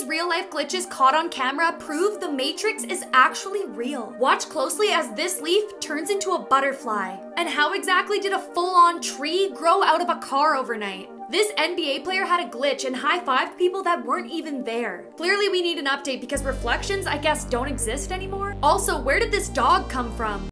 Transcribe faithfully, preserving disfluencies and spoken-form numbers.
these real-life glitches caught on camera prove the Matrix is actually real. Watch closely as this leaf turns into a butterfly. And how exactly did a full-on tree grow out of a car overnight? This N B A player had a glitch and high-fived people that weren't even there. Clearly we need an update because reflections, I guess, don't exist anymore. Also, where did this dog come from?